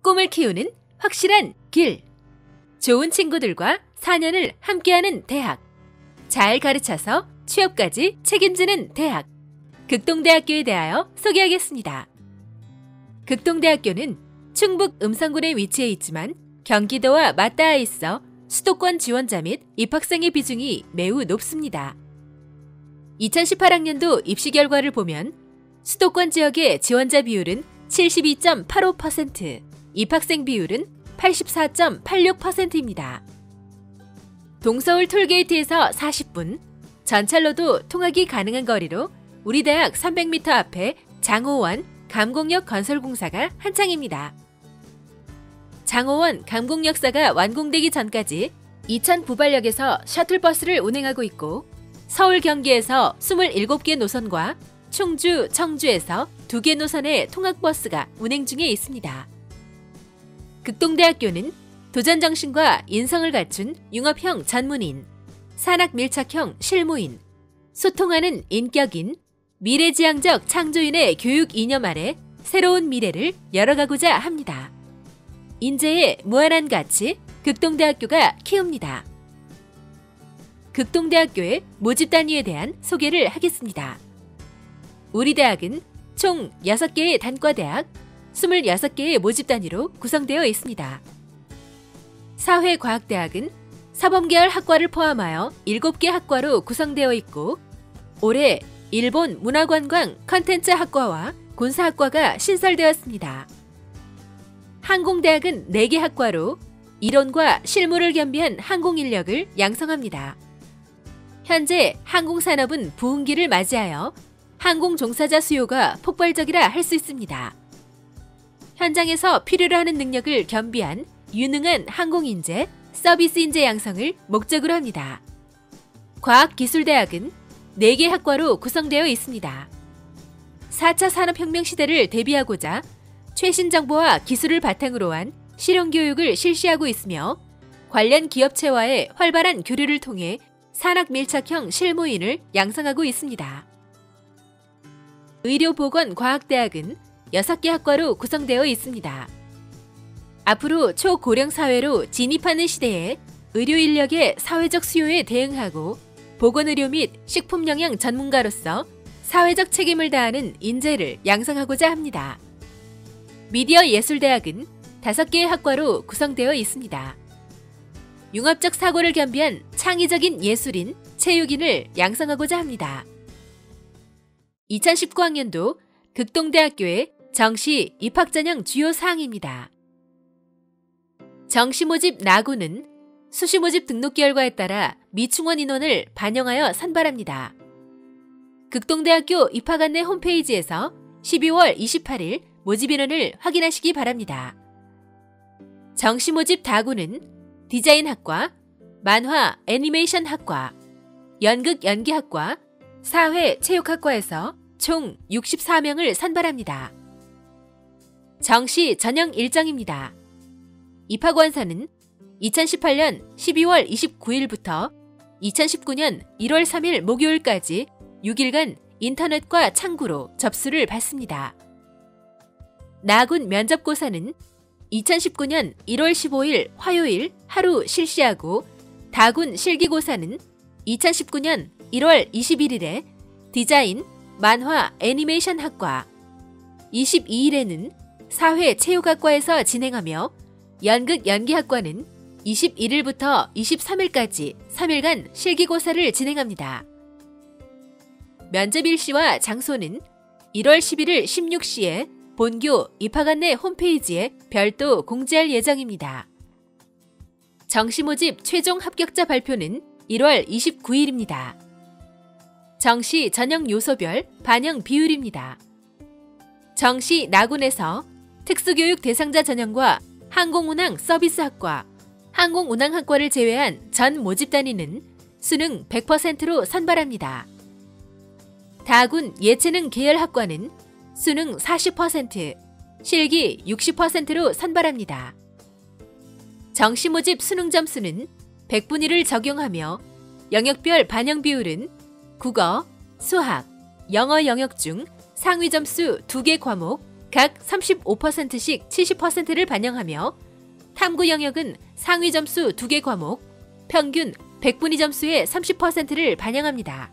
꿈을 키우는 확실한 길. 좋은 친구들과 4년을 함께하는 대학. 잘 가르쳐서 취업까지 책임지는 대학. 극동대학교에 대하여 소개하겠습니다. 극동대학교는 충북 음성군에 위치해 있지만 경기도와 맞닿아 있어 수도권 지원자 및 입학생의 비중이 매우 높습니다. 2018학년도 입시 결과를 보면 수도권 지역의 지원자 비율은 72.85%, 입학생 비율은 84.86%입니다. 동서울 톨게이트에서 40분, 전철로도 통학이 가능한 거리로 우리 대학 300m 앞에 장호원 감곡역 건설공사가 한창입니다. 장호원 감곡역사가 완공되기 전까지 이천 부발역에서 셔틀버스를 운행하고 있고 서울 경기에서 27개 노선과 충주, 청주에서 2개 노선의 통학버스가 운행 중에 있습니다. 극동대학교는 도전정신과 인성을 갖춘 융합형 전문인, 산학밀착형 실무인, 소통하는 인격인, 미래지향적 창조인의 교육 이념 아래 새로운 미래를 열어가고자 합니다. 인재의 무한한 가치, 극동대학교가 키웁니다. 극동대학교의 모집 단위에 대한 소개를 하겠습니다. 우리 대학은 총 6개의 단과대학, 26개의 모집 단위로 구성되어 있습니다. 사회과학대학은 사범계열 학과를 포함하여 7개 학과로 구성되어 있고 올해 일본 문화관광 컨텐츠 학과와 군사학과가 신설되었습니다. 항공대학은 4개 학과로 이론과 실무를 겸비한 항공인력을 양성합니다. 현재 항공산업은 부흥기를 맞이하여 항공 종사자 수요가 폭발적이라 할 수 있습니다. 현장에서 필요로 하는 능력을 겸비한 유능한 항공인재, 서비스인재 양성을 목적으로 합니다. 과학기술대학은 4개 학과로 구성되어 있습니다. 4차 산업혁명 시대를 대비하고자 최신 정보와 기술을 바탕으로 한 실용교육을 실시하고 있으며 관련 기업체와의 활발한 교류를 통해 산학밀착형 실무인을 양성하고 있습니다. 의료보건과학대학은 6개 학과로 구성되어 있습니다. 앞으로 초고령 사회로 진입하는 시대에 의료 인력의 사회적 수요에 대응하고 보건의료 및 식품영양 전문가로서 사회적 책임을 다하는 인재를 양성하고자 합니다. 미디어예술대학은 5개의 학과로 구성되어 있습니다. 융합적 사고를 겸비한 창의적인 예술인, 체육인을 양성하고자 합니다. 2019학년도 극동대학교의 정시 입학 전형 주요 사항입니다. 정시 모집 나고는 수시 모집 등록 결과에 따라 미충원 인원을 반영하여 선발합니다. 극동대학교 입학 안내 홈페이지에서 12월 28일 모집 인원을 확인하시기 바랍니다. 정시 모집 다고는 디자인학과, 만화 애니메이션 학과, 연극 연기학과, 사회 체육학과에서 총 64명을 선발합니다. 정시 전형 일정입니다. 입학 원서는 2018년 12월 29일부터 2019년 1월 3일 목요일까지 6일간 인터넷과 창구로 접수를 받습니다. 나군 면접고사는 2019년 1월 15일 화요일 하루 실시하고 다군 실기고사는 2019년 1월 21일에 디자인, 만화, 애니메이션 학과, 22일에는 사회체육학과에서 진행하며 연극 연기학과는 21일부터 23일까지 3일간 실기고사를 진행합니다. 면접 일시와 장소는 1월 11일 16시에 본교 입학 안내 홈페이지에 별도 공지할 예정입니다. 정시 모집 최종 합격자 발표는 1월 29일입니다. 정시 전형 요소별 반영 비율입니다. 정시 나군에서 특수교육 대상자 전형과 항공운항 서비스학과, 항공운항학과를 제외한 전 모집 단위는 수능 100%로 선발합니다. 다군 예체능 계열학과는 수능 40%, 실기 60%로 선발합니다. 정시 모집 수능 점수는 100분위를 적용하며 영역별 반영 비율은 국어, 수학, 영어 영역 중 상위 점수 2개 과목, 각 35%씩 70%를 반영하며 탐구 영역은 상위 점수 2개 과목, 평균 100분위 점수의 30%를 반영합니다.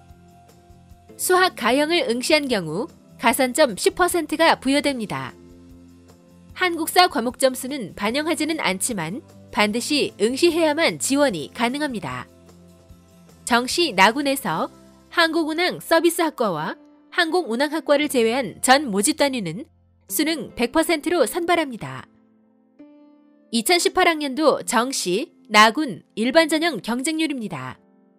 수학 가형을 응시한 경우 가산점 10%가 부여됩니다. 한국사 과목 점수는 반영하지는 않지만 반드시 응시해야만 지원이 가능합니다. 정시 나군에서 항공운항 서비스학과와 항공운항학과를 제외한 전 모집 단위는 수능 100%로 선발합니다. 2018학년도 정시, 나군, 일반전형 경쟁률입니다.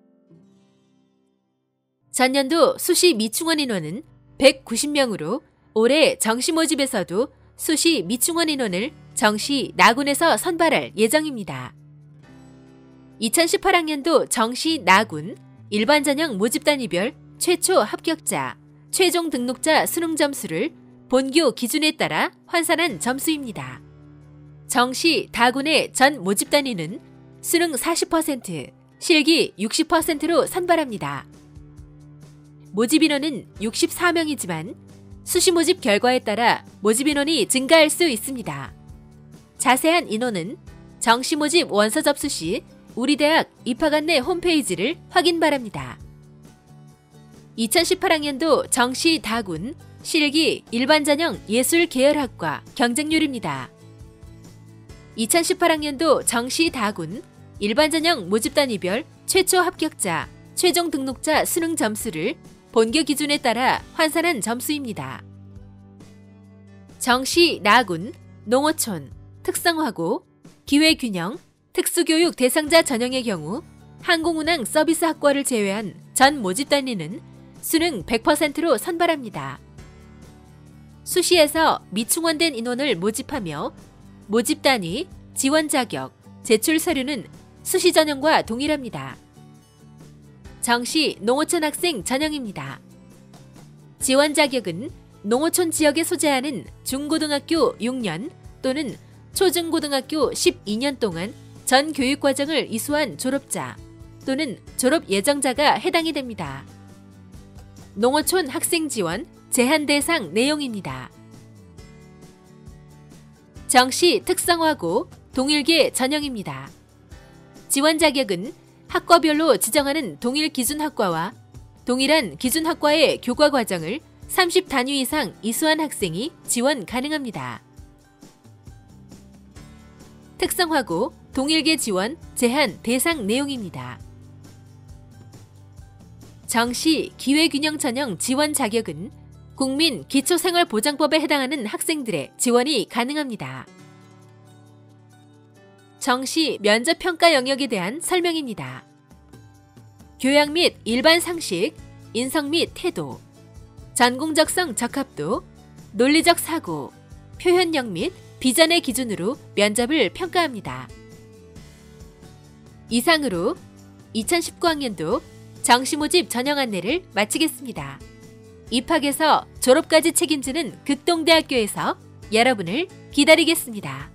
전년도 수시 미충원 인원은 190명으로 올해 정시 모집에서도 수시 미충원 인원을 정시, 나군에서 선발할 예정입니다. 2018학년도 정시, 나군, 일반전형 모집단위별 최초 합격자, 최종 등록자 수능 점수를 본교 기준에 따라 환산한 점수입니다. 정시, 다군의 전 모집 단위는 수능 40%, 실기 60%로 선발합니다. 모집 인원은 64명이지만 수시 모집 결과에 따라 모집 인원이 증가할 수 있습니다. 자세한 인원은 정시 모집 원서 접수 시 우리 대학 입학 안내 홈페이지를 확인 바랍니다. 2018학년도 정시 다군, 실기 일반전형 예술계열학과 경쟁률입니다. 2018학년도 정시 다군, 일반전형 모집단위별 최초 합격자, 최종 등록자 수능 점수를 본교 기준에 따라 환산한 점수입니다. 정시 나군, 농어촌, 특성화고, 기회균형, 특수교육 대상자 전형의 경우 항공운항 서비스학과를 제외한 전 모집 단위는 수능 100%로 선발합니다. 수시에서 미충원된 인원을 모집하며 모집 단위, 지원 자격, 제출 서류는 수시 전형과 동일합니다. 정시 농어촌 학생 전형입니다. 지원 자격은 농어촌 지역에 소재하는 중고등학교 6년 또는 초중고등학교 12년 동안 전 교육과정을 이수한 졸업자 또는 졸업 예정자가 해당이 됩니다. 농어촌 학생 지원 제한 대상 내용입니다. 정시 특성화고 동일계 전형입니다. 지원 자격은 학과별로 지정하는 동일 기준 학과와 동일한 기준 학과의 교과 과정을 30단위 이상 이수한 학생이 지원 가능합니다. 특성화고 동일계 지원 제한 대상 내용입니다. 정시 기회균형 전형 지원 자격은 국민기초생활보장법에 해당하는 학생들의 지원이 가능합니다. 정시 면접평가 영역에 대한 설명입니다. 교양 및 일반 상식, 인성 및 태도, 전공적성 적합도, 논리적 사고, 표현력 및 비전의 기준으로 면접을 평가합니다. 이상으로 2019학년도 정시 모집 전형 안내를 마치겠습니다. 입학에서 졸업까지 책임지는 극동대학교에서 여러분을 기다리겠습니다.